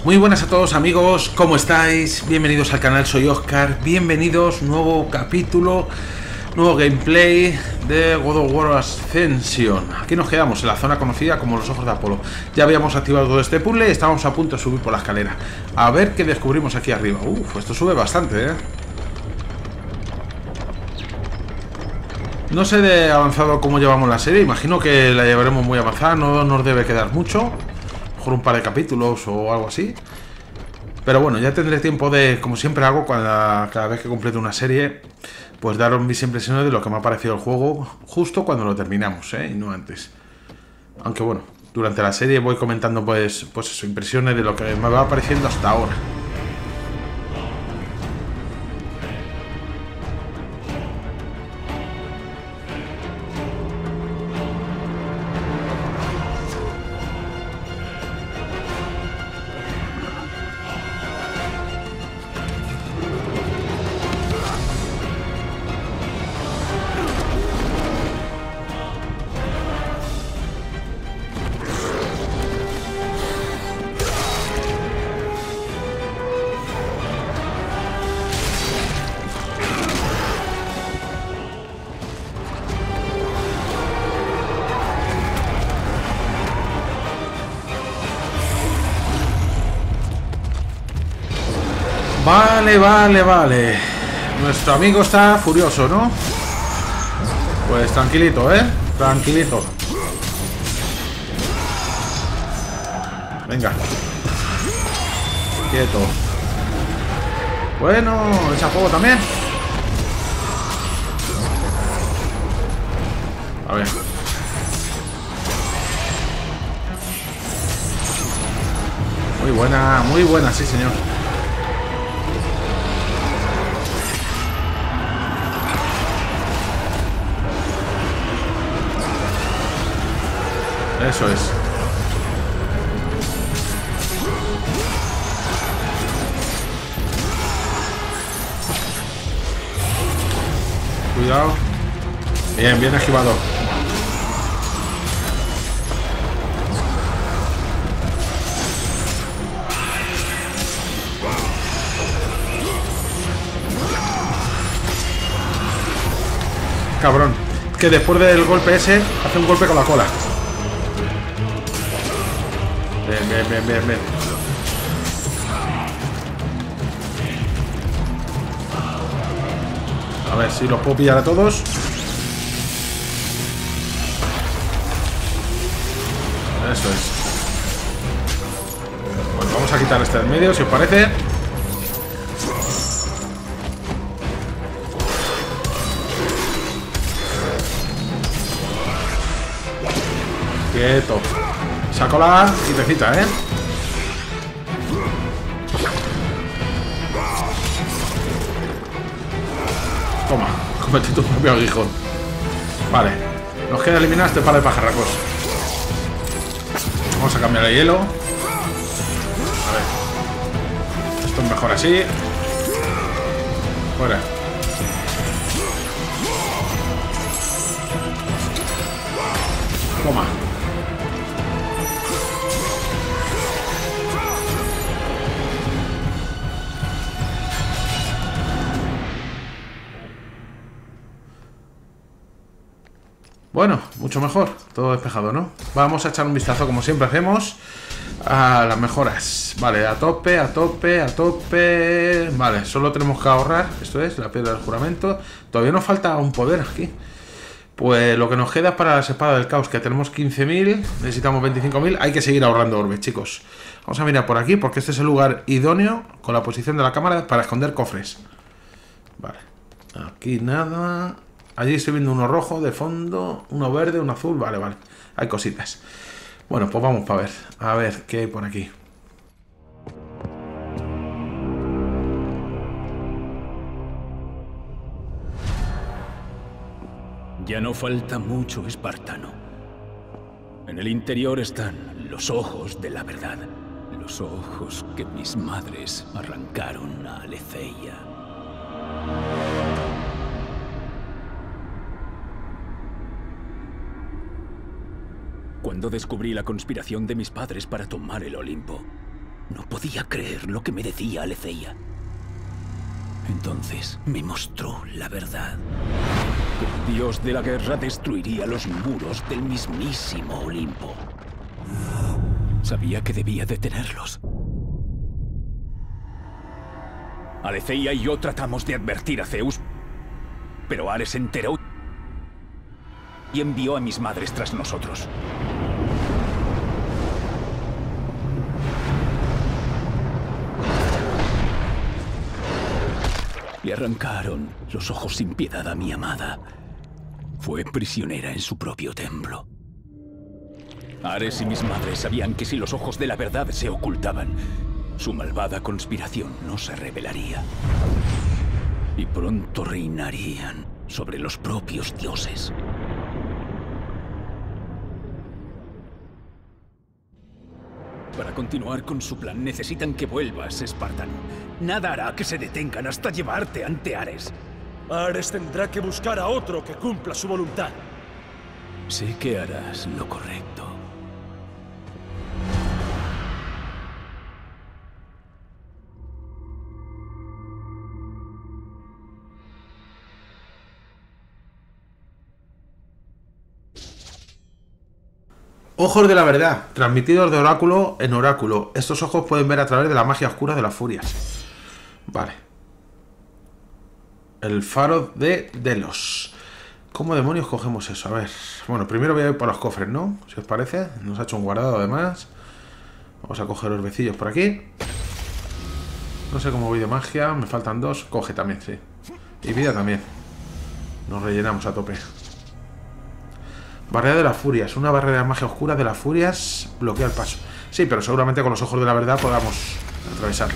Muy buenas a todos amigos, ¿cómo estáis? Bienvenidos al canal, soy Oscar, bienvenidos, nuevo capítulo, nuevo gameplay de God of War Ascension. Aquí nos quedamos en la zona conocida como los Ojos de Apolo. Ya habíamos activado todo este puzzle y estábamos a punto de subir por la escalera. A ver qué descubrimos aquí arriba. Esto sube bastante, ¿eh? No sé de avanzado cómo llevamos la serie, imagino que la llevaremos muy avanzada, no nos debe quedar mucho. Mejor un par de capítulos o algo así. Pero bueno, ya tendré tiempo de, como siempre hago, cada vez que complete una serie, pues daros mis impresiones de lo que me ha parecido el juego justo cuando lo terminamos, y no antes. Aunque bueno, durante la serie voy comentando pues eso, impresiones de lo que me va pareciendo hasta ahora. Vale. Nuestro amigo está furioso, ¿no? Pues tranquilito, tranquilito. Venga. Quieto. Bueno, echa fuego también. A ver. Muy buena, sí señor. Eso es. Cuidado. Bien esquivado. Cabrón. Que después del golpe ese, hace un golpe con la cola. Bien. A ver si los puedo pillar a todos. Eso es. Bueno, vamos a quitar este del medio, si os parece. Quieto. Saco la quitecita, Toma, comete tu propio aguijón. Vale, nos queda eliminar este par de pajarracos. Vamos a cambiar el hielo. A ver. Esto es mejor así. Fuera. Toma. Bueno, mucho mejor, todo despejado, ¿no? Vamos a echar un vistazo, como siempre hacemos, a las mejoras. Vale, a tope. Vale, solo tenemos que ahorrar, esto es, la piedra del juramento. Todavía nos falta un poder aquí. Pues lo que nos queda es para las espadas del caos, que tenemos 15.000, necesitamos 25.000. Hay que seguir ahorrando orbes, chicos. Vamos a mirar por aquí, porque este es el lugar idóneo, con la posición de la cámara, para esconder cofres. Vale, aquí nada. Allí estoy viendo uno rojo de fondo, uno verde, uno azul. Vale. Hay cositas. Bueno, pues vamos para ver. A ver qué hay por aquí. Ya no falta mucho, espartano. En el interior están los ojos de la verdad. Los ojos que mis madres arrancaron a Aleceia. Cuando descubrí la conspiración de mis padres para tomar el Olimpo, No podía creer lo que me decía Alethea. Entonces me mostró la verdad. Que el dios de la guerra destruiría los muros del mismísimo Olimpo. Sabía que debía detenerlos. Alethea y yo tratamos de advertir a Zeus, pero Ares se enteró y envió a mis madres tras nosotros. Le arrancaron los ojos sin piedad a mi amada. Fue prisionera en su propio templo. Ares y mis madres sabían que si los ojos de la verdad se ocultaban, su malvada conspiración no se revelaría. Y pronto reinarían sobre los propios dioses. Para continuar con su plan necesitan que vuelvas, espartano. Nada hará que se detengan hasta llevarte ante Ares. Ares tendrá que buscar a otro que cumpla su voluntad. Sé que harás lo correcto. Ojos de la verdad, transmitidos de oráculo en oráculo. Estos ojos pueden ver a través de la magia oscura de las furias. Vale. El faro de Delos. ¿Cómo demonios cogemos eso? A ver. Bueno, primero voy a ir por los cofres, ¿no? Si os parece. Nos ha hecho un guardado además. Vamos a coger los becillos por aquí. No sé cómo voy de magia. Me faltan 2. Coge también, sí. Y vida también. Nos rellenamos a tope. Barrera de las furias. Una barrera de magia oscura de las furias bloquea el paso. Sí, pero seguramente con los ojos de la verdad podamos atravesarla.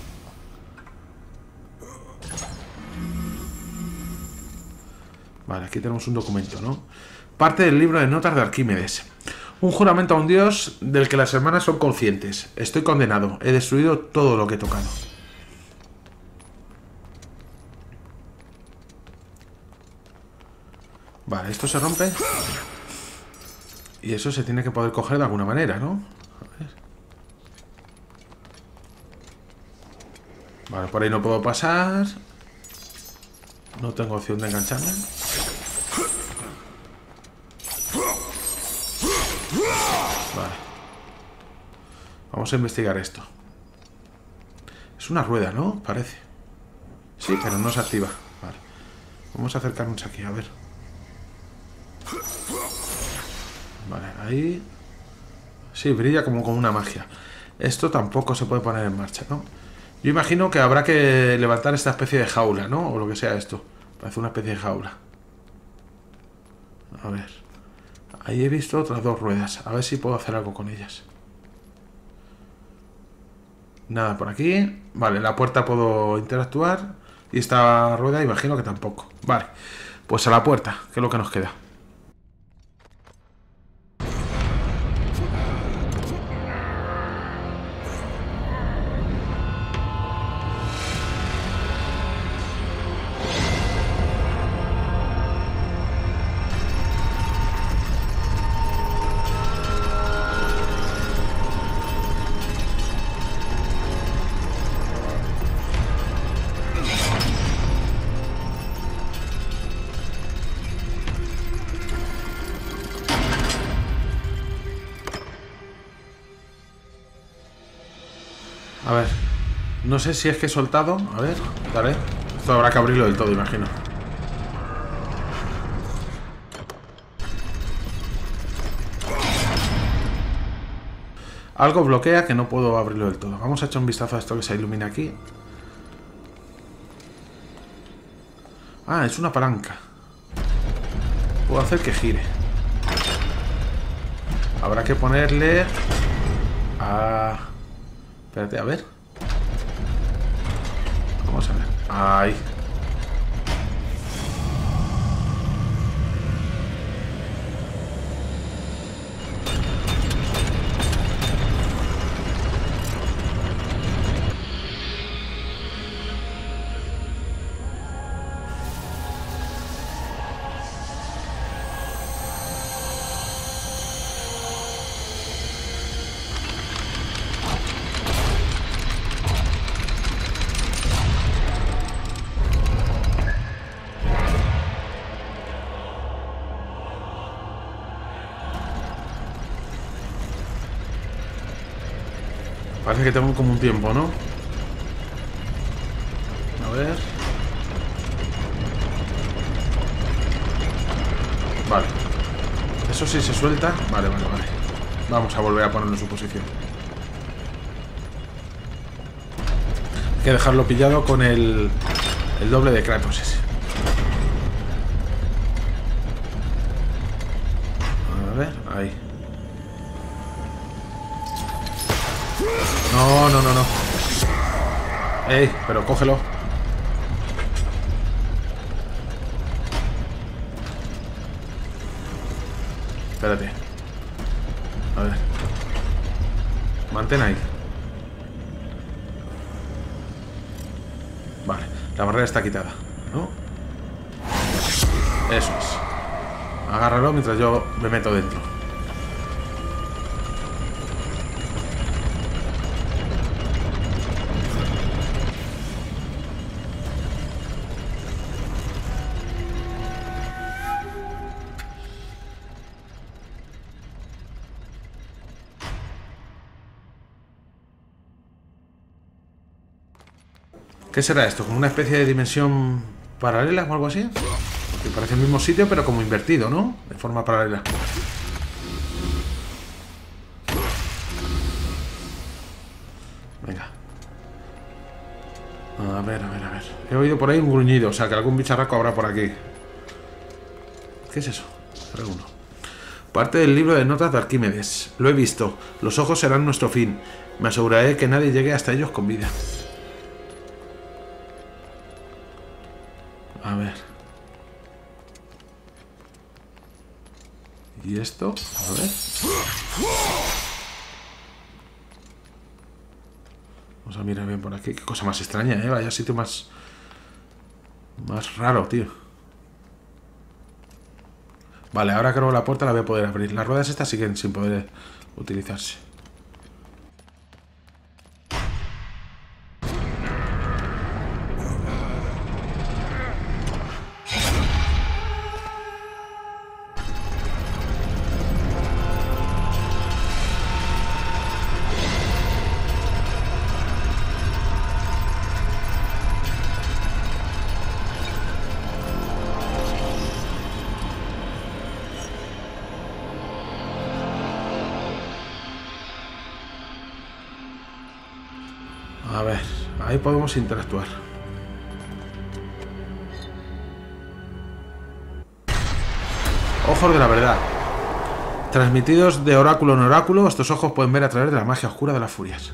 Vale, aquí tenemos un documento, ¿no? Parte del libro de notas de Arquímedes. Un juramento a un dios del que las hermanas son conscientes. Estoy condenado. He destruido todo lo que he tocado. Vale, esto se rompe. Y eso se tiene que poder coger de alguna manera, ¿no? A ver. Vale, por ahí no puedo pasar. No tengo opción de engancharme. Vale. Vamos a investigar esto. Es una rueda, ¿no? Parece. Sí, pero no se activa. Vale. Vamos a acercarnos aquí, a ver. Vale, ahí. Sí, brilla como con una magia. Esto tampoco se puede poner en marcha, ¿no? Yo imagino que habrá que levantar esta especie de jaula, ¿no? O lo que sea esto. Parece una especie de jaula. A ver. Ahí he visto otras 2 ruedas. A ver si puedo hacer algo con ellas. Nada por aquí. Vale, la puerta puedo interactuar. Y esta rueda imagino que tampoco. Vale. Pues a la puerta, que es lo que nos queda. A ver. No sé si es que he soltado. A ver, dale. Esto habrá que abrirlo del todo, imagino. Algo bloquea que no puedo abrirlo del todo. Vamos a echar un vistazo a esto que se ilumina aquí. Ah, es una palanca. Puedo hacer que gire. Habrá que ponerle... Espérate, a ver. Vamos a ver. Ahí. Parece que tengo como un tiempo, ¿no? A ver. Vale. Eso sí se suelta. Vale. Vamos a volver a ponerlo en su posición. Hay que dejarlo pillado con el doble de Kratos ese. A ver, ahí. No. Ey, pero cógelo. Espérate. A ver. Mantén ahí. Vale, la barrera está quitada, ¿no? Eso es. Agárralo mientras yo me meto dentro. ¿Qué será esto? ¿Como una especie de dimensión paralela o algo así? Porque parece el mismo sitio, pero como invertido, ¿no? De forma paralela. Venga. A ver. He oído por ahí un gruñido, o sea que algún bicharraco habrá por aquí. ¿Qué es eso? R1. Parte del libro de notas de Arquímedes. Lo he visto. Los ojos serán nuestro fin. Me aseguraré que nadie llegue hasta ellos con vida. A ver. ¿Y esto? A ver. Vamos a mirar bien por aquí. Qué cosa más extraña, ¿eh? Vaya sitio más raro, tío. Vale, ahora creo que la puerta la voy a poder abrir. Las ruedas estas siguen sin poder utilizarse. A ver, ahí podemos interactuar. Ojos de la verdad. Transmitidos de oráculo en oráculo, estos ojos pueden ver a través de la magia oscura de las furias.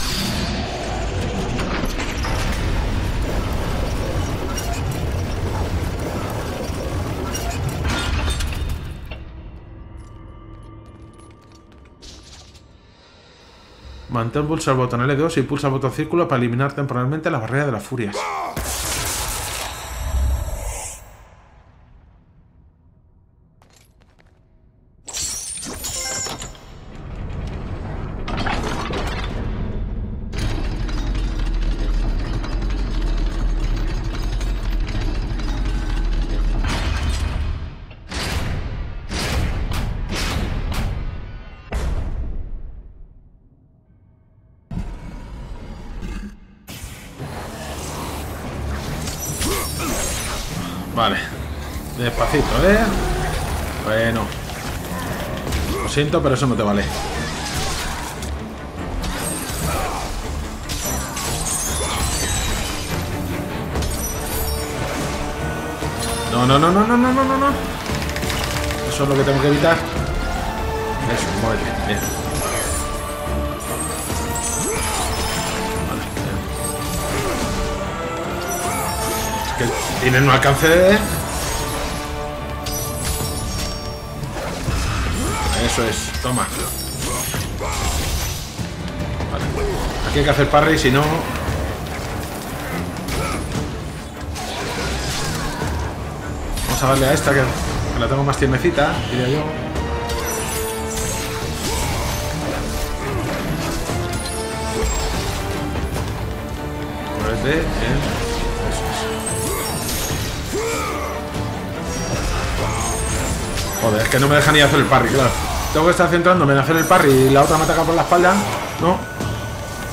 Mantén pulsa el botón L2 y pulsa el botón círculo para eliminar temporalmente la barrera de las furias. Vale, despacito, ¿eh? Bueno, lo siento, pero eso no te vale. No. Eso es lo que tengo que evitar. Eso, muévete, bien. Vale, bien. Es que tienen un alcance de... Eso es, toma. Vale. Aquí hay que hacer parry, si no... Vamos a darle a esta, que la tengo más tiernecita, diría yo. Muévete, bien. Eso es. Joder, es que no me deja ni hacer el parry, claro. Tengo que estar centrándome en hacer el parry y la otra me ataca por la espalda. No.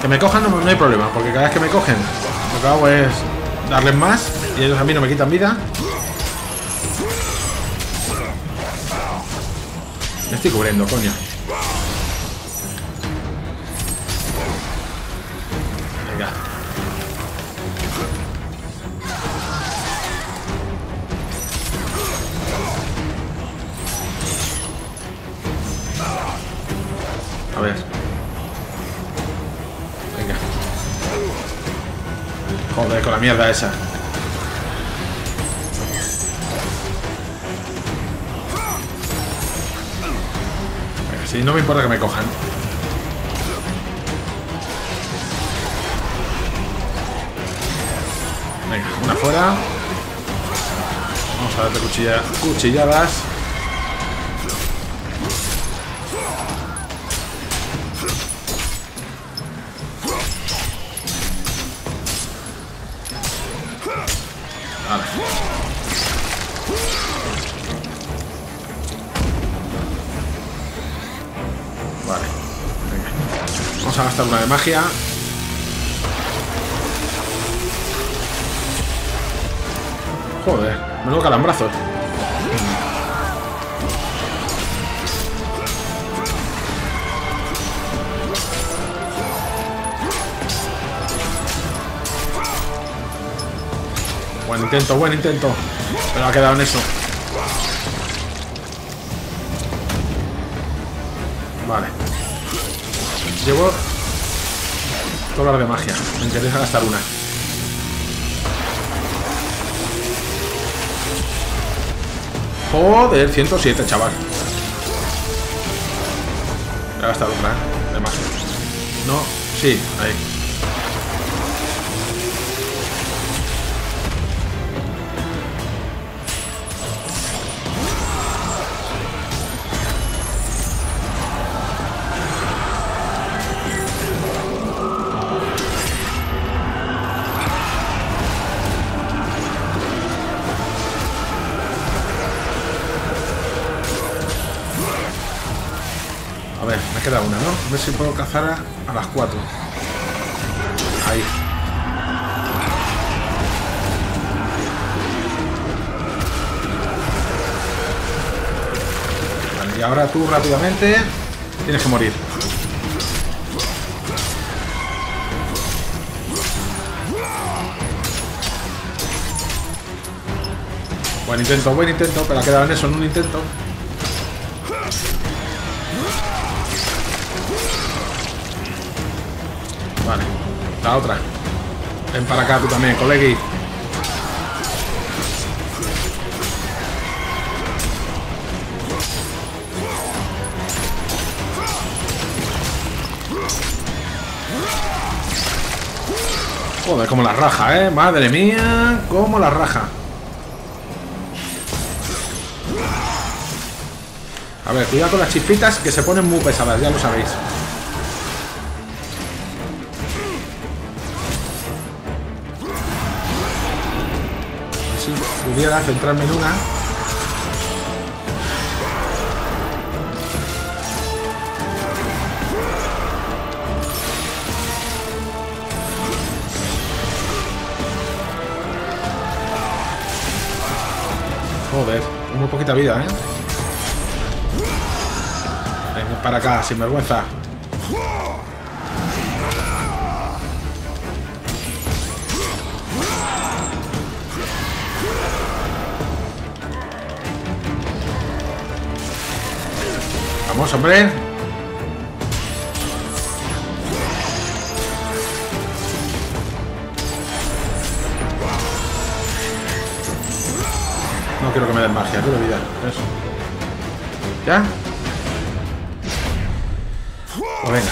Que me cojan no hay problema, porque cada vez que me cogen lo que hago es darles más y ellos a mí no me quitan vida. Me estoy cubriendo, coño. Venga. A ver. Venga. Joder, con la mierda esa. Venga, sí, no me importa que me cojan. Venga, una fuera. Vamos a darte cuchilladas. Vale, venga. Vamos a gastar una de magia. Joder, menudo calambrazo. Buen intento. Pero ha quedado en eso. Vale. Llevo todas de magia. Me interesa gastar una. Joder, 107, chaval. Voy a gastar otra, de magia. No, sí, ahí. A ver, me queda una, ¿no? A ver si puedo cazar a las 4. Ahí. Vale, y ahora tú rápidamente tienes que morir. Buen intento, pero ha quedado en eso, en un intento. Vale, la otra. Ven para acá tú también, colegui. Joder, como la raja, madre mía, como la raja. A ver, cuidado con las chispitas que se ponen muy pesadas, ya lo sabéis. Si pudiera centrarme en una. Joder, muy poquita vida, ¿eh? Venga, para acá, sin vergüenza. Vamos, hombre. No quiero que me den magia, quiero vida. Eso. ¿Ya? Pues venga.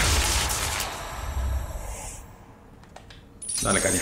Dale caña.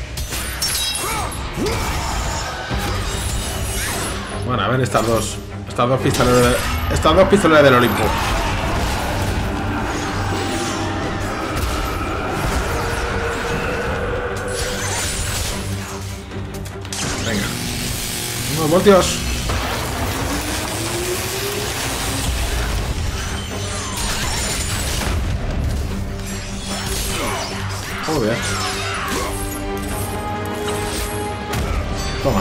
Bueno, a ver estas Estas dos pistoleras del Olimpo. Venga. Unos voltios. Joder. Toma.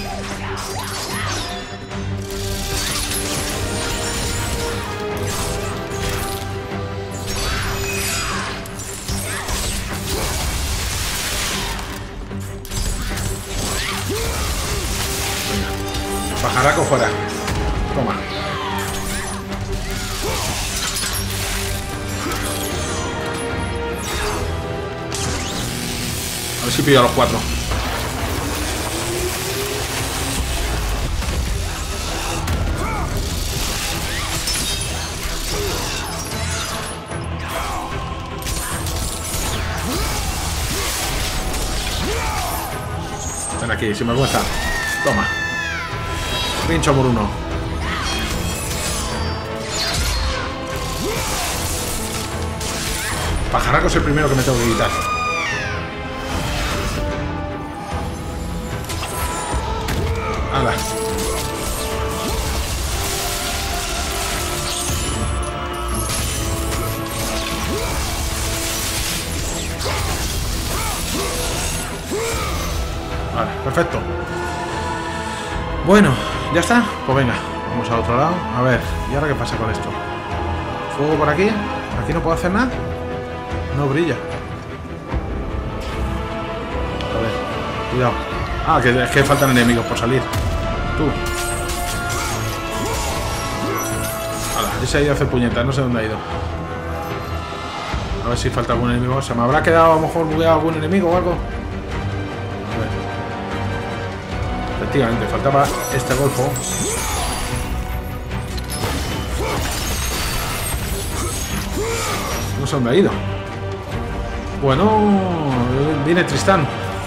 Pajaraco fuera. Toma. A ver si pillo a los 4. Ven aquí, si me cuesta. Toma. Pincho por uno. Pajaraco es el primero que me tengo que quitar. ¡Hala! Vale, perfecto. Bueno, ¿ya está? Pues venga, vamos al otro lado. A ver, ¿y ahora qué pasa con esto? ¿Fuego por aquí? ¿Aquí no puedo hacer nada? No brilla. A ver, cuidado. Ah, que es que faltan enemigos por salir. Tú. Hala, ese ha ido a hacer puñetas, no sé dónde ha ido. A ver si falta algún enemigo. ¿Se me habrá quedado a lo mejor bugueado algún enemigo o algo? A ver. Efectivamente, faltaba este golfo. No sé dónde ha ido. Bueno, viene Tristán.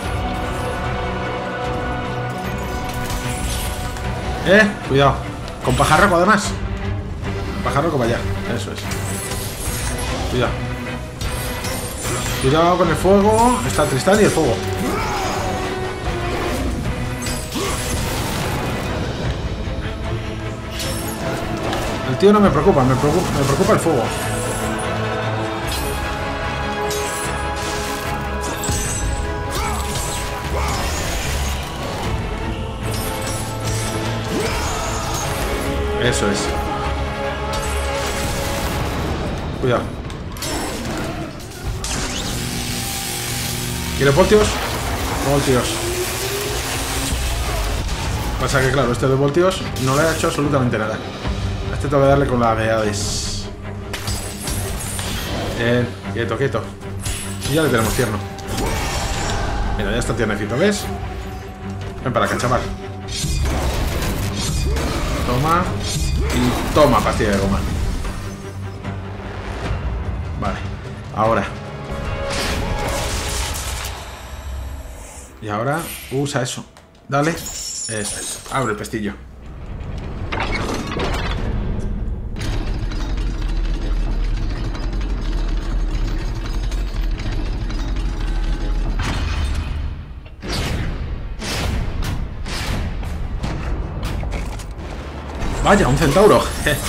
Cuidado. Con pajarraco además. Pajarraco para allá. Eso es. Cuidado. Cuidado con el fuego. Está Tristán y el fuego. El tío no me preocupa, me preocupa el fuego. Eso es. Cuidado. ¿Quiere voltios? Voltios. Pasa que claro, este de voltios no le ha hecho absolutamente nada. A este tengo que darle con las habilidades. Quieto, quieto. Y ya le tenemos tierno. Mira, ya está tiernecito, ¿ves? Ven para acá, chaval. Toma. Y toma pastilla de goma. Vale. Ahora. Y ahora usa eso. Dale. Eso es. Abre el pestillo. Vaya, un centauro.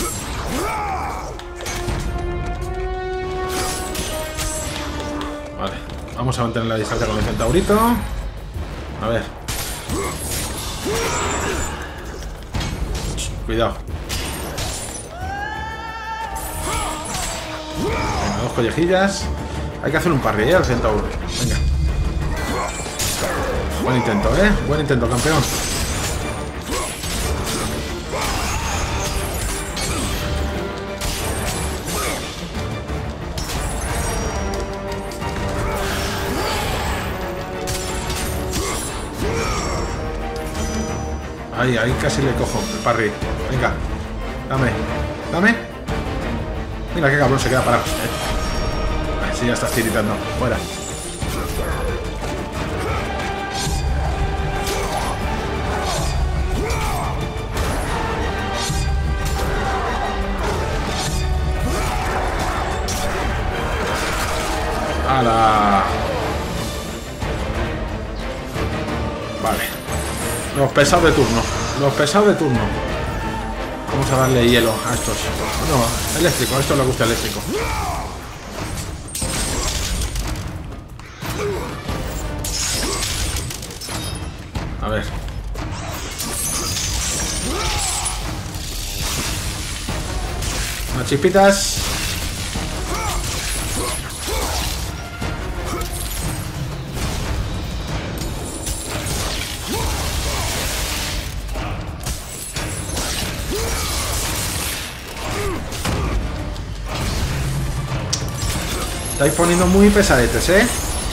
Vale, vamos a mantener la distancia con el centaurito. A ver. Cuidado. Venga, 2 collejillas. Hay que hacer un parry al centauro. Venga. Buen intento, Buen intento, campeón. Ahí casi le cojo el parry. Venga, dame. Mira qué cabrón se queda parado. Así ya estás tiritando. Fuera. ¡Hala! Vale. Los pesados de turno. Los pesados de turno. Vamos a darle hielo a estos. No, eléctrico. A esto le gusta eléctrico. A ver. Unas chispitas. Estáis poniendo muy pesadetes, ¿eh?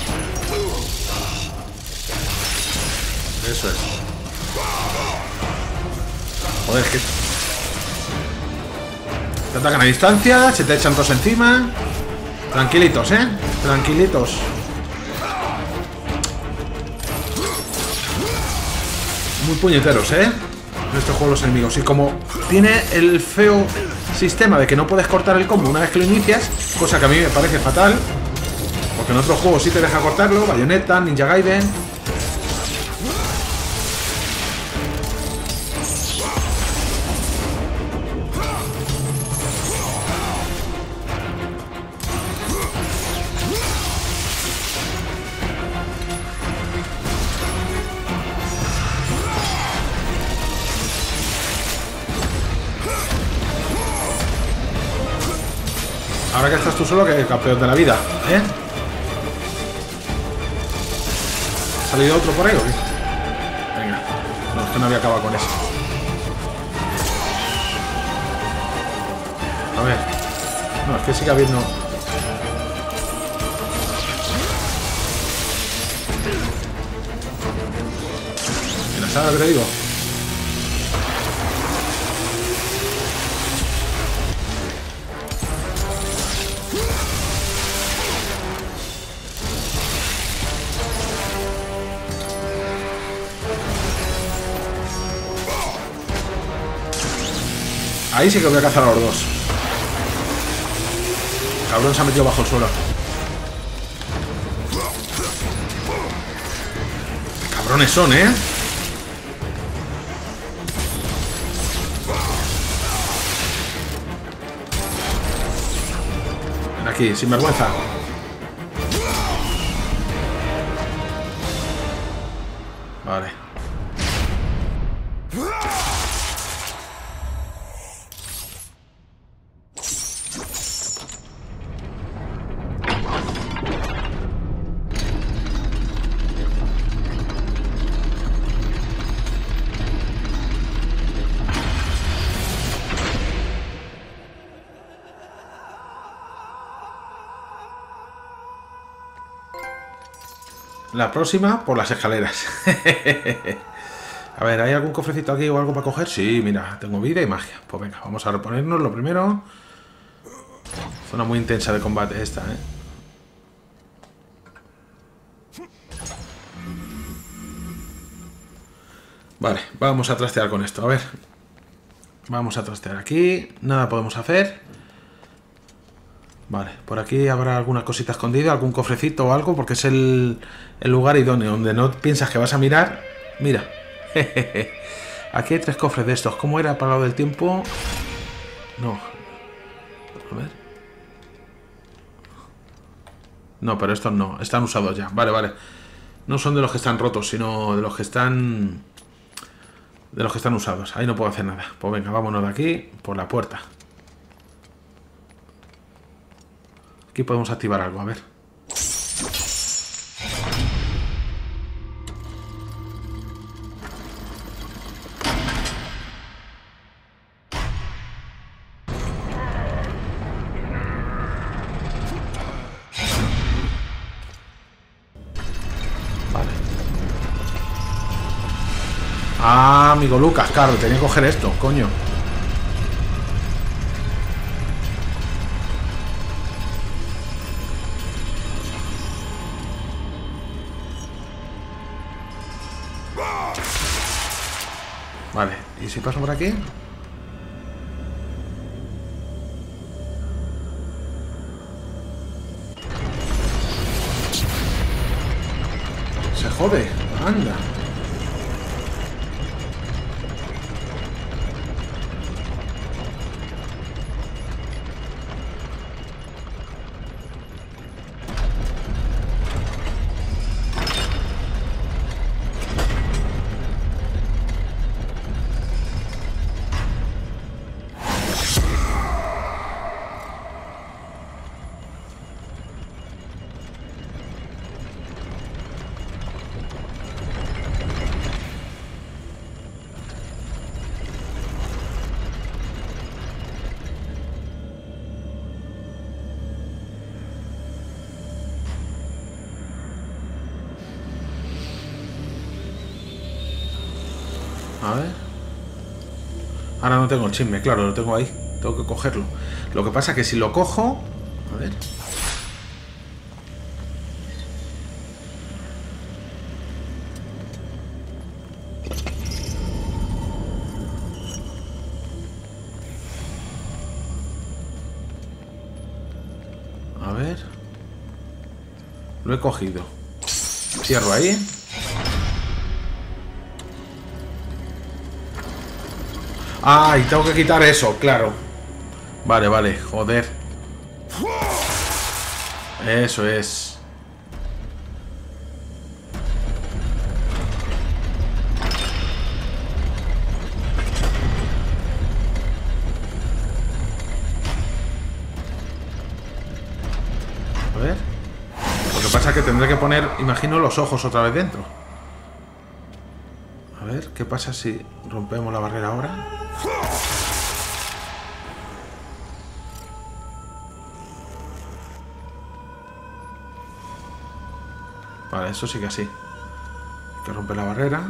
Eso es. Joder, que... te atacan a distancia, se te echan todos encima. Tranquilitos, ¿eh? Tranquilitos. Muy puñeteros, ¿eh? En este juego los enemigos. Y como tiene el feo sistema de que no puedes cortar el combo una vez que lo inicias, cosa que a mí me parece fatal, porque en otros juegos sí te deja cortarlo, Bayonetta, Ninja Gaiden. Ahora que estás tú solo, que el campeón de la vida, ¿eh? ¿Ha salido otro por ahí o qué? Venga. No, es que no había acabado con eso. A ver. No, es que sigue habiendo... Mira, ¿sabes lo que te digo? Ahí sí que voy a cazar a los dos. El cabrón se ha metido bajo el suelo. Qué cabrones son, ¿eh? Ven aquí, sin vergüenza. Vale. La próxima por las escaleras. A ver, ¿hay algún cofrecito aquí o algo para coger? Sí, mira, tengo vida y magia. Pues venga, vamos a reponernos lo primero. Zona muy intensa de combate esta, ¿eh? Vale, vamos a trastear con esto, a ver. Vamos a trastear aquí. Nada podemos hacer. Vale, por aquí habrá alguna cosita escondida, algún cofrecito o algo, porque es el lugar idóneo, donde no piensas que vas a mirar. Mira. Aquí hay 3 cofres de estos. ¿Cómo era para lo del tiempo? No. A ver. No, pero estos no. Están usados ya. Vale, vale. No son de los que están rotos, sino de los que están... de los que están usados. Ahí no puedo hacer nada. Pues venga, vámonos de aquí por la puerta. Aquí podemos activar algo, a ver. Vale. Ah, amigo Lucas, claro, tenía que coger esto, coño. Vale, ¿y si paso por aquí? jode. Anda. A ver. Ahora no tengo el chisme, claro, lo tengo ahí. Tengo que cogerlo. Lo que pasa es que si lo cojo... A ver. A ver. Lo he cogido. Cierro ahí. Ah, y tengo que quitar eso, claro. Vale, vale, joder. Eso es. A ver. Lo que pasa es que tendré que poner, imagino, los ojos otra vez dentro. A ver, ¿qué pasa si rompemos la barrera ahora? Vale, eso sí que así. Hay que romper la barrera.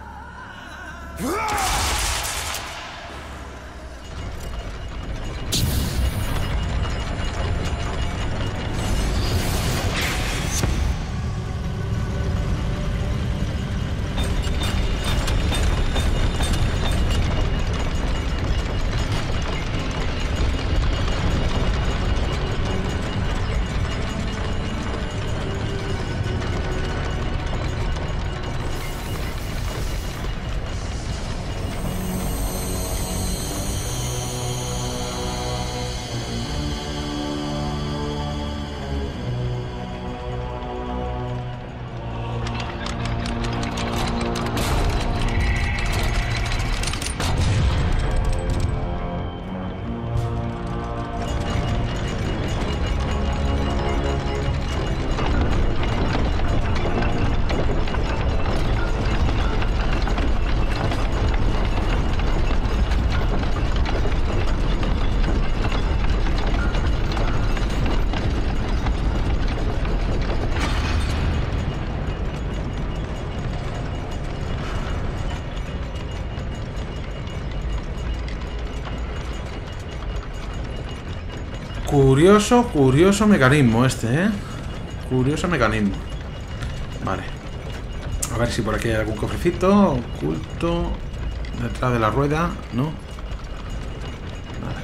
Curioso mecanismo este, ¿eh? Curioso mecanismo. Vale. A ver si por aquí hay algún cofrecito oculto detrás de la rueda, ¿no? Nada.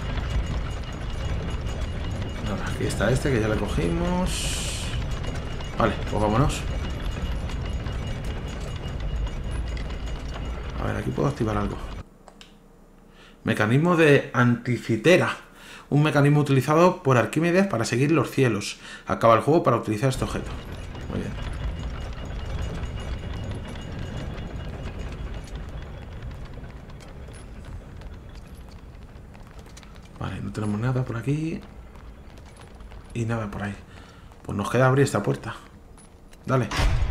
Nada, aquí está este que ya le cogimos. Vale, pues vámonos. A ver, aquí puedo activar algo. Mecanismo de anticitera. Un mecanismo utilizado por Arquímedes para seguir los cielos. Acaba el juego para utilizar este objeto. Muy bien. Vale, no tenemos nada por aquí. Y nada por ahí. Pues nos queda abrir esta puerta. Dale.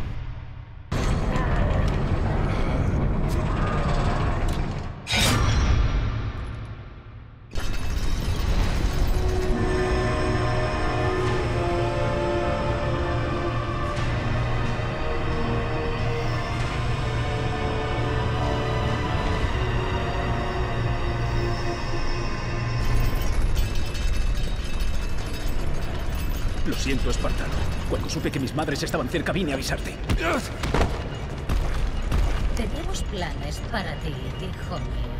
Lo siento, espartano. Cuando supe que mis madres estaban cerca, vine a avisarte. Tenemos planes para ti, hijo mío.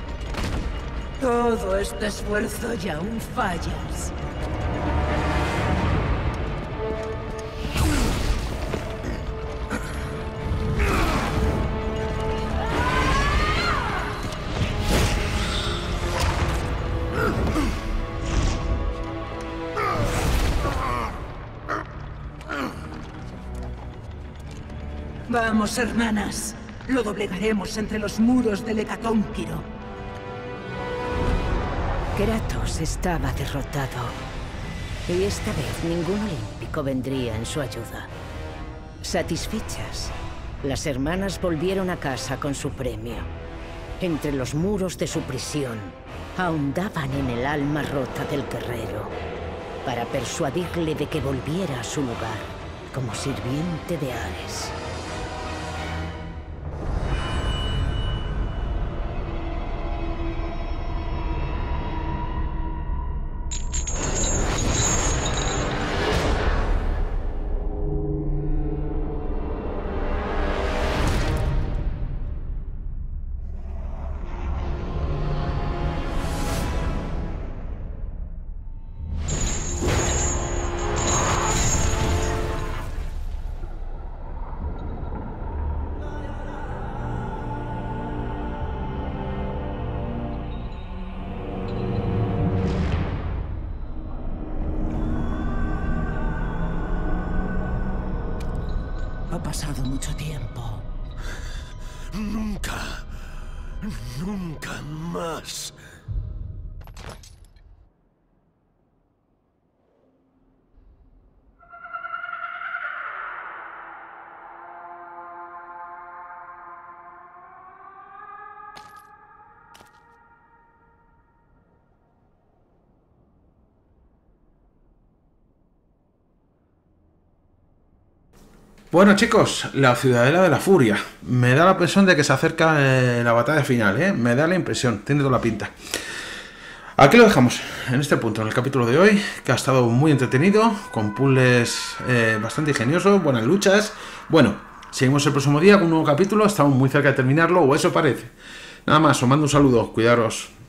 Todo este esfuerzo y aún fallas. Vamos, hermanas. Lo doblegaremos entre los muros del Hecatónquiro. Kratos estaba derrotado. Y esta vez ningún olímpico vendría en su ayuda. Satisfechas, las hermanas volvieron a casa con su premio. Entre los muros de su prisión, ahondaban en el alma rota del guerrero, para persuadirle de que volviera a su lugar como sirviente de Ares. Ha pasado mucho tiempo. Nunca. Nunca más. Bueno, chicos, la Ciudadela de la Furia. Me da la impresión de que se acerca la batalla final, ¿eh? Me da la impresión, tiene toda la pinta. Aquí lo dejamos, en este punto, en el capítulo de hoy, que ha estado muy entretenido, con puzzles bastante ingeniosos, buenas luchas. Bueno, seguimos el próximo día con un nuevo capítulo, estamos muy cerca de terminarlo, o eso parece. Nada más, os mando un saludo, cuidaros.